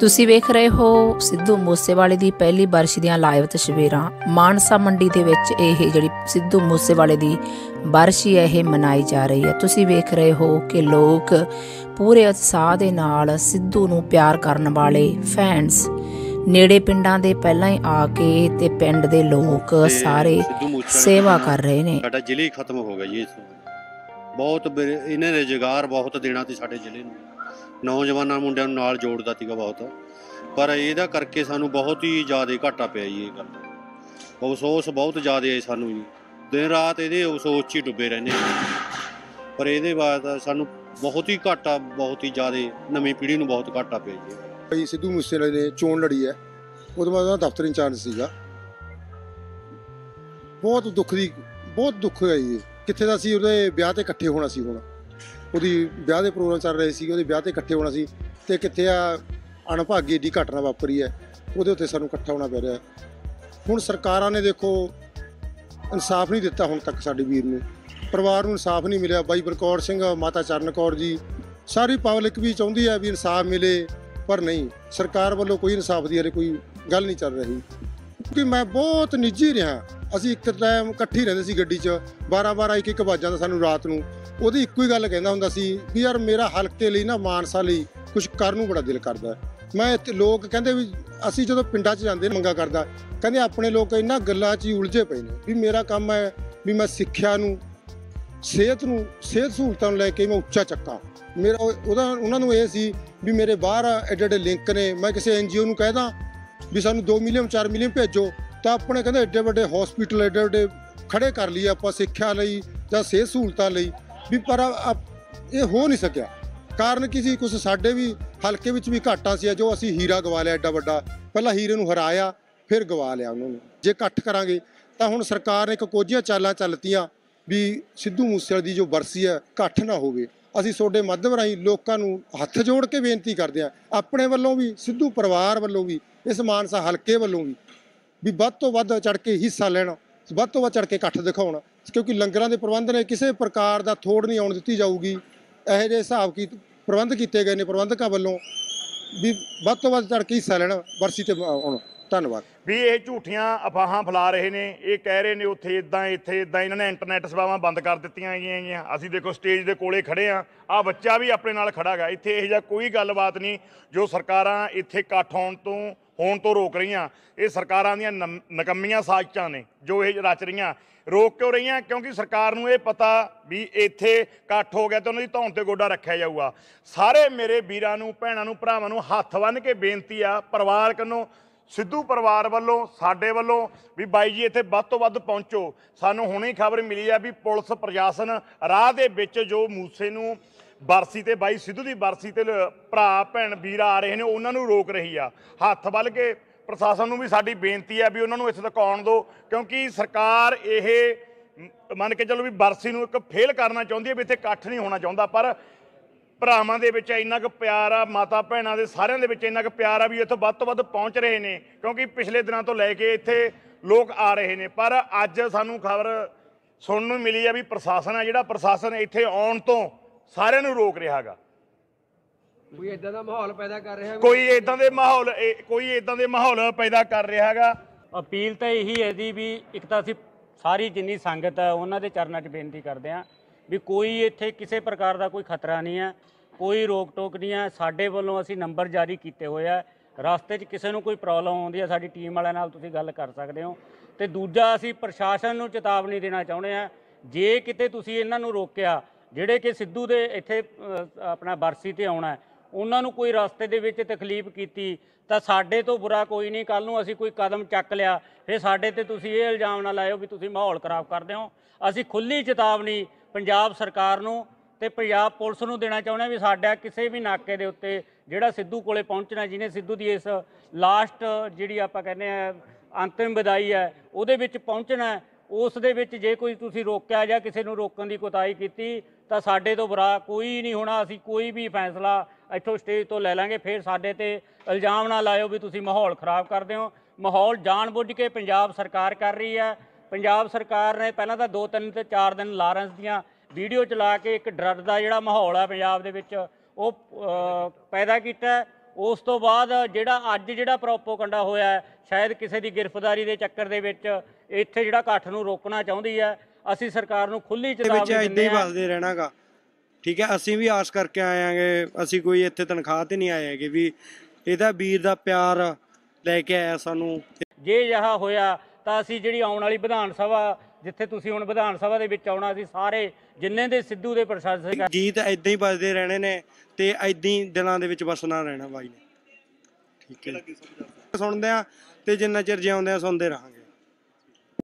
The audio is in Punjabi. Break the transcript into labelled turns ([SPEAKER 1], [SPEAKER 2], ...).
[SPEAKER 1] ਤੁਸੀਂ ਵੇਖ ਰਹੇ ਹੋ ਸਿੱਧੂ ਮੂਸੇਵਾਲੇ ਦੀ ਪਹਿਲੀ ਬਰਸੀ ਦੀਆਂ ਲਾਈਵ ਤਸਵੀਰਾਂ। ਮਾਨਸਾ ਮੰਡੀ ਦੇ ਵਿੱਚ ਇਹ ਜਿਹੜੀ ਸਿੱਧੂ ਮੂਸੇਵਾਲੇ ਦੀ ਬਰਸੀ ਹੈ ਇਹ ਮਨਾਈ ਜਾ ਰਹੀ ਹੈ। ਤੁਸੀਂ ਵੇਖ ਰਹੇ ਹੋ ਕਿ ਲੋਕ ਪੂਰੇ ਉਤਸ਼ਾਹ ਦੇ ਨਾਲ ਸਿੱਧੂ ਨੂੰ ਪਿਆਰ ਕਰਨ ਵਾਲੇ ਫੈਨਸ ਨੇੜੇ ਪਿੰਡਾਂ ਦੇ ਪਹਿਲਾਂ ਹੀ ਆ ਕੇ ਤੇ ਪਿੰਡ ਦੇ ਲੋਕ ਸਾਰੇ ਸੇਵਾ ਕਰ ਰਹੇ ਨੇ।
[SPEAKER 2] ਸਾਡਾ ਜ਼ਿਲ੍ਹਾ ਹੀ ਖਤਮ ਹੋ ਗਿਆ ਜੀ। ਬਹੁਤ ਇਹਨੇ ਰੁਜ਼ਗਾਰ ਬਹੁਤ ਦੇਣਾ ਸੀ ਸਾਡੇ ਜ਼ਿਲ੍ਹੇ ਨੂੰ, ਨੌਜਵਾਨਾਂ ਮੁੰਡਿਆਂ ਨੂੰ ਨਾਲ ਜੋੜਦਾ ਸੀਗਾ ਬਹੁਤ, ਪਰ ਇਹਦਾ ਕਰਕੇ ਸਾਨੂੰ ਬਹੁਤ ਹੀ ਜ਼ਿਆਦਾ ਘਾਟਾ ਪਿਆ ਜੀ। ਇਹ ਗੱਲ ਅਫਸੋਸ ਬਹੁਤ ਜ਼ਿਆਦਾ ਹੈ ਸਾਨੂੰ ਜੀ, ਦਿਨ ਰਾਤ ਇਹਦੇ ਅਫਸੋਸ 'ਚ ਹੀ ਡੁੱਬੇ ਰਹਿੰਦੇ ਹਾਂ। ਪਰ ਇਹਦੇ ਬਾਅਦ ਸਾਨੂੰ ਬਹੁਤ ਹੀ ਘਾਟਾ, ਬਹੁਤ ਹੀ ਜ਼ਿਆਦਾ ਨਵੀਂ ਪੀੜ੍ਹੀ ਨੂੰ ਬਹੁਤ ਘਾਟਾ ਪਿਆ ਜੀ।
[SPEAKER 3] ਭਾਈ ਸਿੱਧੂ ਮੂਸੇਵਾਲੇ ਨੇ ਚੋਣ ਲੜੀ ਹੈ, ਉਦੋਂ ਬਾਅਦ ਉਹਦਾ ਦਫ਼ਤਰ ਇੰਚਾਰਜ ਸੀਗਾ। ਬਹੁਤ ਦੁੱਖ ਹੈ ਜੀ। ਕਿੱਥੇ ਦਾ ਸੀ, ਉਹਦੇ ਵਿਆਹ 'ਤੇ ਇਕੱਠੇ ਹੋਣਾ ਸੀ, ਹੁਣ ਉਹਦੀ ਵਿਆਹ ਦੇ ਪ੍ਰੋਗਰਾਮ ਚੱਲ ਰਹੇ ਸੀ, ਉਹਦੇ ਵਿਆਹ 'ਤੇ ਇਕੱਠੇ ਹੋਣਾ ਸੀ, ਅਤੇ ਕਿੱਥੇ ਆ ਅਣਭਾਗੀ ਏਡੀ ਘਟਨਾ ਵਾਪਰੀ ਹੈ, ਉਹਦੇ ਉੱਤੇ ਸਾਨੂੰ ਇਕੱਠਾ ਹੋਣਾ ਪੈ ਰਿਹਾ। ਹੁਣ ਸਰਕਾਰਾਂ ਨੇ ਦੇਖੋ ਇਨਸਾਫ ਨਹੀਂ ਦਿੱਤਾ ਹੁਣ ਤੱਕ, ਸਾਡੇ ਵੀਰ ਨੂੰ ਪਰਿਵਾਰ ਨੂੰ ਇਨਸਾਫ ਨਹੀਂ ਮਿਲਿਆ। ਬਾਈ ਬਲਕੌਰ ਸਿੰਘ, ਮਾਤਾ ਚਰਨ ਕੌਰ ਜੀ, ਸਾਰੀ ਪਬਲਿਕ ਵੀ ਚਾਹੁੰਦੀ ਹੈ ਵੀ ਇਨਸਾਫ ਮਿਲੇ, ਪਰ ਨਹੀਂ, ਸਰਕਾਰ ਵੱਲੋਂ ਕੋਈ ਇਨਸਾਫ ਦੀ ਹਲੇ ਕੋਈ ਗੱਲ ਨਹੀਂ ਚੱਲ ਰਹੀ। ਕਿਉਂਕਿ ਮੈਂ ਬਹੁਤ ਨਿੱਜੀ ਰਿਹਾ, ਅਸੀਂ ਇੱਕ ਟਾਈਮ ਇਕੱਠੀ ਰਹਿੰਦੇ ਸੀ ਗੱਡੀ 'ਚ, 12-12 1-1 ਵੱਜ ਜਾਂਦਾ ਸਾਨੂੰ ਰਾਤ ਨੂੰ। ਉਹਦੀ ਇੱਕੋ ਹੀ ਗੱਲ ਕਹਿੰਦਾ ਹੁੰਦਾ ਸੀ ਵੀ ਯਾਰ ਮੇਰਾ ਹਲਕੇ ਲਈ ਨਾ, ਮਾਨਸਾ ਲਈ ਕੁਛ ਕਰਨ ਨੂੰ ਬੜਾ ਦਿਲ ਕਰਦਾ। ਮੈਂ ਇੱਥੇ ਲੋਕ ਕਹਿੰਦੇ ਵੀ ਅਸੀਂ ਜਦੋਂ ਪਿੰਡਾਂ 'ਚ ਜਾਂਦੇ ਮੰਗਾ ਕਰਦਾ, ਕਹਿੰਦੇ ਆਪਣੇ ਲੋਕ ਇਹਨਾਂ ਗੱਲਾਂ 'ਚ ਹੀ ਉਲਝੇ ਪਏ ਨੇ ਵੀ ਮੇਰਾ ਕੰਮ ਹੈ ਵੀ ਮੈਂ ਸਿੱਖਿਆ ਨੂੰ, ਸਿਹਤ ਸਹੂਲਤਾਂ ਨੂੰ ਲੈ ਕੇ ਮੈਂ ਉੱਚਾ ਚੱਕਾਂ। ਮੇਰਾ ਉਹਨਾਂ ਨੂੰ ਇਹ ਸੀ ਵੀ ਮੇਰੇ ਬਾਹਰ ਐਡੇ ਲਿੰਕ ਨੇ, ਮੈਂ ਕਿਸੇ NGO ਨੂੰ ਕਹਿਦਾ ਵੀ ਸਾਨੂੰ 2 ਮਿਲੀਅਨ 4 ਮਿਲੀਅਨ ਭੇਜੋ, ਤਾਂ ਆਪਣੇ ਕਹਿੰਦੇ ਐਡੇ ਵੱਡੇ ਹਸਪੀਟਲ ਐਡੇ ਖੜੇ ਕਰ ਲਈਏ ਆਪਾਂ ਸਿੱਖਿਆ ਲਈ ਜਾਂ ਸਿਹਤ ਸਹੂਲਤਾਂ ਲਈ ਵੀ, ਪਰ ਇਹ ਹੋ ਨਹੀਂ ਸਕਿਆ। ਕਾਰਨ ਕੀ ਸੀ? ਕੁਛ ਸਾਡੇ ਵੀ ਹਲਕੇ ਵਿੱਚ ਵੀ ਘਾਟਾ ਸੀ, ਜੋ ਅਸੀਂ ਹੀਰਾ ਗਵਾ ਲਿਆ ਐਡਾ ਵੱਡਾ, ਪਹਿਲਾਂ ਹੀਰੇ ਨੂੰ ਹਰਾਇਆ ਫਿਰ ਗਵਾ ਲਿਆ ਉਹਨਾਂ ਨੂੰ। ਜੇ ਇਕੱਠ ਕਰਾਂਗੇ ਤਾਂ ਹੁਣ ਸਰਕਾਰ ਨੇ ਇੱਕ ਕੋਝੀਆਂ ਚਾਲਾਂ ਚੱਲਤੀਆਂ ਵੀ ਸਿੱਧੂ ਮੂਸੇਵਾਲੇ ਦੀ ਜੋ ਬਰਸੀ ਹੈ ਇਕੱਠ ਨਾ ਹੋਵੇ। ਅਸੀਂ ਤੁਹਾਡੇ ਮਾਧਿਅਮ ਰਾਹੀਂ ਲੋਕਾਂ ਨੂੰ ਹੱਥ ਜੋੜ ਕੇ ਬੇਨਤੀ ਕਰਦੇ ਹਾਂ, ਆਪਣੇ ਵੱਲੋਂ ਵੀ, ਸਿੱਧੂ ਪਰਿਵਾਰ ਵੱਲੋਂ ਵੀ, ਇਸ ਮਾਨਸਾ ਹਲਕੇ ਵੱਲੋਂ ਵੀ ਵੱਧ ਤੋਂ ਵੱਧ ਚੜ੍ਹ ਕੇ ਹਿੱਸਾ ਲੈਣ, ਵੱਧ ਤੋਂ ਵੱਧ ਚੜ੍ਹ ਕੇ ਇਕੱਠ ਦਿਖਾਉਣ, ਕਿਉਂਕਿ ਲੰਗਰਾਂ ਦੇ ਪ੍ਰਬੰਧ ਨੇ, ਕਿਸੇ ਪ੍ਰਕਾਰ ਦਾ ਥੋੜ ਨਹੀਂ ਆਉਣ ਦਿੱਤੀ ਜਾਊਗੀ। ਇਹੋ ਜਿਹੇ ਹਿਸਾਬ ਕੀ ਪ੍ਰਬੰਧ ਕੀਤੇ ਗਏ ਨੇ ਪ੍ਰਬੰਧਕਾਂ ਵੱਲੋਂ ਵੀ ਵੱਧ ਤੋਂ ਵੱਧ ਚੜ੍ਹ ਕੇ ਹਿੱਸਾ ਲੈਣ ਬਰਸੀ 'ਤੇ ਆਉਣ। ਧੰਨਵਾਦ।
[SPEAKER 4] ਵੀ ਇਹ ਝੂਠੀਆਂ ਅਫਵਾਹਾਂ ਫੈਲਾ ਰਹੇ ਨੇ, ਇਹ ਕਹਿ ਰਹੇ ਨੇ ਉੱਥੇ ਇੱਦਾਂ ਇੱਥੇ ਇੱਦਾਂ, ਇਹਨਾਂ ਨੇ ਇੰਟਰਨੈਟ ਸੇਵਾਵਾਂ ਬੰਦ ਕਰ ਦਿੱਤੀਆਂ ਹੈਗੀਆਂ। ਅਸੀਂ ਦੇਖੋ ਸਟੇਜ ਦੇ ਕੋਲੇ ਖੜੇ ਹਾਂ, ਆਹ ਬੱਚਾ ਵੀ ਆਪਣੇ ਨਾਲ ਖੜਾ ਗਾ। ਇੱਥੇ ਇਹੋ ਜਿਹਾ ਕੋਈ ਗੱਲਬਾਤ ਨਹੀਂ ਜੋ ਸਰਕਾਰਾਂ ਇੱਥੇ ਇਕੱਠ ਹੋਣ ਤੋਂ ਰੋਕ ਰਹੀਆਂ। ਇਹ ਸਰਕਾਰਾਂ ਦੀਆਂ ਨਕੰਮੀਆਂ ਸਾਜ਼ਿਸ਼ਾਂ ਨੇ ਜੋ ਇਹ ਰਚ ਰਹੀਆਂ। ਰੋਕ ਕਿਉਂ ਰਹੀਆਂ? ਕਿਉਂਕਿ ਸਰਕਾਰ ਨੂੰ ਇਹ ਪਤਾ ਵੀ ਇੱਥੇ ਇਕੱਠ ਹੋ ਗਿਆ ਤਾਂ ਉਹਨਾਂ ਦੀ ਧੌਣ 'ਤੇ ਗੋਡਾ ਰੱਖਿਆ ਜਾਊਗਾ। ਸਾਰੇ ਮੇਰੇ ਵੀਰਾਂ ਨੂੰ, ਭੈਣਾਂ ਨੂੰ, ਭਰਾਵਾਂ ਨੂੰ ਹੱਥ ਬੰਨ੍ਹ ਕੇ ਬੇਨਤੀ ਆ, ਪਰਿਵਾਰ ਕੰਨੋਂ, ਸਿੱਧੂ ਪਰਿਵਾਰ ਵੱਲੋਂ, ਸਾਡੇ ਵੱਲੋਂ ਵੀ ਬਾਈ ਜੀ ਇੱਥੇ ਵੱਧ ਤੋਂ ਵੱਧ ਪਹੁੰਚੋ। ਸਾਨੂੰ ਹੁਣੇ ਖਬਰ ਮਿਲੀ ਆ ਵੀ ਪੁਲਿਸ ਪ੍ਰਸ਼ਾਸਨ ਰਾਹ ਦੇ ਵਿੱਚ ਜੋ ਮੂਸੇ ਨੂੰ ਬਰਸੀ ਤੇ, ਬਾਈ ਸਿੱਧੂ ਦੀ ਬਰਸੀ ਤੇ ਭਰਾ ਭੈਣ ਵੀਰ ਆ ਰਹੇ ਨੇ, ਉਹਨਾਂ ਨੂੰ ਰੋਕ ਰਹੀ ਆ। ਹੱਥ ਵੱਲ ਕੇ ਪ੍ਰਸ਼ਾਸਨ ਨੂੰ ਵੀ ਸਾਡੀ ਬੇਨਤੀ ਆ ਵੀ ਉਹਨਾਂ ਨੂੰ ਇੱਥੇ ਤੱਕ ਆਉਣ ਦਿਓ, ਕਿਉਂਕਿ ਸਰਕਾਰ ਇਹ ਮੰਨ ਕੇ ਚੱਲੋ ਵੀ ਬਰਸੀ ਨੂੰ ਇੱਕ ਫੇਲ ਕਰਨਾ ਚਾਹੁੰਦੀ ਹੈ, ਵੀ ਇੱਥੇ ਇਕੱਠ ਨਹੀਂ ਹੋਣਾ ਚਾਹੁੰਦਾ। ਪਰ ਭਰਾਵਾਂ ਦੇ ਵਿੱਚ ਇੰਨਾ ਕੁ ਪਿਆਰ ਆ, ਮਾਤਾ ਭੈਣਾਂ ਦੇ ਸਾਰਿਆਂ ਦੇ ਵਿੱਚ ਇੰਨਾ ਕੁ ਪਿਆਰ ਆ ਵੀ ਇੱਥੇ ਵੱਧ ਤੋਂ ਵੱਧ ਪਹੁੰਚ ਰਹੇ ਨੇ, ਕਿਉਂਕਿ ਪਿਛਲੇ ਦਿਨਾਂ ਤੋਂ ਲੈ ਕੇ ਇੱਥੇ ਲੋਕ ਆ ਰਹੇ ਨੇ। ਪਰ ਅੱਜ ਸਾਨੂੰ ਖਬਰ ਸੁਣਨ ਨੂੰ ਮਿਲੀ ਆ ਵੀ ਪ੍ਰਸ਼ਾਸਨ ਆ ਜਿਹੜਾ, ਪ੍ਰਸ਼ਾਸਨ ਇੱਥੇ ਆਉਣ ਤੋਂ ਸਾਰਿਆਂ ਨੂੰ ਰੋਕ ਰਿਹਾ ਗਾ।
[SPEAKER 5] ਕੋਈ ਇਦਾਂ ਦਾ ਮਾਹੌਲ ਪੈਦਾ ਕਰ ਰਿਹਾ,
[SPEAKER 4] ਕੋਈ ਇਦਾਂ ਦੇ ਮਾਹੌਲ ਪੈਦਾ ਕਰ ਰਿਹਾ ਗਾ।
[SPEAKER 6] ਅਪੀਲ ਤਾਂ ਇਹੀ ਹੈ ਜੀ ਵੀ ਇੱਕ ਤਾਂ ਅਸੀਂ ਸਾਰੀ ਜਿੰਨੀ ਸੰਗਤ ਹੈ ਉਹਨਾਂ ਦੇ ਚਰਨਾਂ 'ਚ ਬੇਨਤੀ ਕਰਦੇ ਹਾਂ ਵੀ ਕੋਈ ਇੱਥੇ ਕਿਸੇ ਪ੍ਰਕਾਰ ਦਾ ਕੋਈ ਖਤਰਾ ਨਹੀਂ ਹੈ, ਕੋਈ ਰੋਕ ਟੋਕ ਨਹੀਂ ਹੈ। ਸਾਡੇ ਵੱਲੋਂ ਅਸੀਂ ਨੰਬਰ ਜਾਰੀ ਕੀਤੇ ਹੋਏ ਆ, ਰਸਤੇ 'ਚ ਕਿਸੇ ਨੂੰ ਕੋਈ ਪ੍ਰੋਬਲਮ ਆਉਂਦੀ ਹੈ ਸਾਡੀ ਟੀਮ ਵਾਲਿਆਂ ਨਾਲ ਤੁਸੀਂ ਗੱਲ ਕਰ ਸਕਦੇ ਹੋ। ਅਤੇ ਦੂਜਾ, ਅਸੀਂ ਪ੍ਰਸ਼ਾਸਨ ਨੂੰ ਚੇਤਾਵਨੀ ਦੇਣਾ ਚਾਹੁੰਦੇ ਹਾਂ, ਜੇ ਕਿਤੇ ਤੁਸੀਂ ਇਹਨਾਂ ਨੂੰ ਰੋਕਿਆ, ਜਿਹੜੇ ਕਿ ਸਿੱਧੂ ਦੇ ਇੱਥੇ ਆਪਣਾ ਬਰਸੀ 'ਤੇ ਆਉਣਾ, ਉਹਨਾਂ ਨੂੰ ਕੋਈ ਰਸਤੇ ਦੇ ਵਿੱਚ ਤਕਲੀਫ ਕੀਤੀ ਤਾਂ ਸਾਡੇ ਤੋਂ ਬੁਰਾ ਕੋਈ ਨਹੀਂ। ਕੱਲ੍ਹ ਨੂੰ ਅਸੀਂ ਕੋਈ ਕਦਮ ਚੱਕ ਲਿਆ ਫਿਰ ਸਾਡੇ 'ਤੇ ਤੁਸੀਂ ਇਹ ਇਲਜ਼ਾਮ ਨਾ ਲਾਇਓ ਵੀ ਤੁਸੀਂ ਮਾਹੌਲ ਖਰਾਬ ਕਰਦੇ ਹੋ। ਅਸੀਂ ਖੁੱਲ੍ਹੀ ਚੇਤਾਵਨੀ ਪੰਜਾਬ ਸਰਕਾਰ ਨੂੰ ਤੇ ਪੰਜਾਬ ਪੁਲਿਸ ਨੂੰ ਦੇਣਾ ਚਾਹੁੰਦੇ ਹਾਂ ਵੀ ਸਾਡਾ ਕਿਸੇ ਵੀ ਨਾਕੇ ਦੇ ਉੱਤੇ ਜਿਹੜਾ ਸਿੱਧੂ ਕੋਲੇ ਪਹੁੰਚਣਾ, ਜਿਹਨੇ ਸਿੱਧੂ ਦੀ ਇਸ ਲਾਸਟ ਜਿਹੜੀ ਆਪਾਂ ਕਹਿੰਦੇ ਆ ਅੰਤਿਮ ਵਿਦਾਈ ਹੈ ਉਹਦੇ ਵਿੱਚ ਪਹੁੰਚਣਾ, ਉਸ ਦੇ ਵਿੱਚ ਜੇ ਕੋਈ ਤੁਸੀਂ ਰੋਕਿਆ ਜਾਂ ਕਿਸੇ ਨੂੰ ਰੋਕਣ ਦੀ ਕੋਤਾਹੀ ਕੀਤੀ ਤਾਂ ਸਾਡੇ ਤੋਂ ਬੁਰਾ ਕੋਈ ਨਹੀਂ ਹੋਣਾ। ਅਸੀਂ ਕੋਈ ਵੀ ਫੈਸਲਾ ਇੱਥੋਂ ਸਟੇਜ ਤੋਂ ਲੈ ਲਾਂਗੇ। ਫਿਰ ਸਾਡੇ 'ਤੇ ਇਲਜ਼ਾਮ ਨਾ ਲਾਇਓ ਵੀ ਤੁਸੀਂ ਮਾਹੌਲ ਖਰਾਬ ਕਰਦੇ ਹੋ। ਮਾਹੌਲ ਜਾਣ-ਬੁੱਝ ਕੇ ਪੰਜਾਬ ਸਰਕਾਰ ਕਰ ਰਹੀ ਹੈ। ਪੰਜਾਬ ਸਰਕਾਰ ਨੇ ਪਹਿਲਾਂ ਤਾਂ 2-3 ਤੇ 4 ਦਿਨ ਲਾਰੈਂਸ ਦੀਆਂ ਵੀਡੀਓ ਚਲਾ ਕੇ ਇੱਕ ਡਰ ਦਾ ਜਿਹੜਾ ਮਾਹੌਲ ਹੈ ਪੰਜਾਬ ਦੇ ਵਿੱਚ ਉਹ ਪੈਦਾ ਕੀਤਾ। ਉਸ ਤੋਂ ਬਾਅਦ ਜਿਹੜਾ ਅੱਜ ਜਿਹੜਾ ਪ੍ਰੋਪੋਗੰਡਾ ਹੋਇਆ ਹੈ, ਸ਼ਾਇਦ ਕਿਸੇ ਦੀ ਗ੍ਰਿਫਤਾਰੀ ਦੇ ਚੱਕਰ ਦੇ ਵਿੱਚ ਇੱਥੇ ਜਿਹੜਾ ਇਕੱਠ ਨੂੰ ਰੋਕਣਾ ਚਾਹੁੰਦੀ ਹੈ। ਅਸੀਂ ਸਰਕਾਰ ਨੂੰ ਖੁੱਲੀ ਚੇਤਾਵਨੀ
[SPEAKER 7] ਇੱਦਾਂ
[SPEAKER 6] ਦਿੰਦੇ
[SPEAKER 7] ਹੀ
[SPEAKER 6] ਹਾਂ।
[SPEAKER 7] ਵੱਸਦੇ ਰਹਿਣਾਗਾ, ਠੀਕ ਹੈ। ਅਸੀਂ ਵੀ ਆਸ ਕਰਕੇ ਆਏ ਆਂਗੇ, ਅਸੀਂ ਕੋਈ ਇੱਥੇ ਤਨਖਾਹ ਤੇ ਨਹੀਂ ਆਏ ਹੈਗੇ ਵੀ ਇਹਦਾ ਵੀਰ ਦਾ ਪਿਆਰ ਲੈ ਕੇ ਆਇਆ ਸਾਨੂੰ।
[SPEAKER 6] ਜੇ ਅਜਿਹਾ ਹੋਇਆ ਤਾਂ ਅਸੀਂ ਜਿਹੜੀ ਆਉਣ ਵਾਲੀ ਵਿਧਾਨ ਸਭਾ, ਜਿੱਥੇ ਤੁਸੀਂ ਹੁਣ ਵਿਧਾਨ ਸਭਾ ਦੇ ਵਿੱਚ ਆਉਣਾ, ਅਸੀਂ ਸਾਰੇ ਜਿੰਨੇ ਦੇ ਸਿੱਧੂ ਦੇ ਪ੍ਰਸ਼ਾਸਕ
[SPEAKER 7] ਗੀਤ ਇੱਦਾਂ ਹੀ ਵੱਜਦੇ ਰਹਿਣੇ ਨੇ ਤੇ ਇੱਦਾਂ ਹੀ ਦਿਲਾਂ ਦੇ ਵਿੱਚ ਵਸਣਾ ਰਹਿਣਾ ਬਾਈ ਨੇ, ਠੀਕ ਹੈ। ਸੁਣਦੇ ਆ ਤੇ ਜਿੰਨਾ ਚਿਰ ਜਿਉਂਦੇ ਆ ਸੁਣਦੇ ਰਹਾਂਗੇ।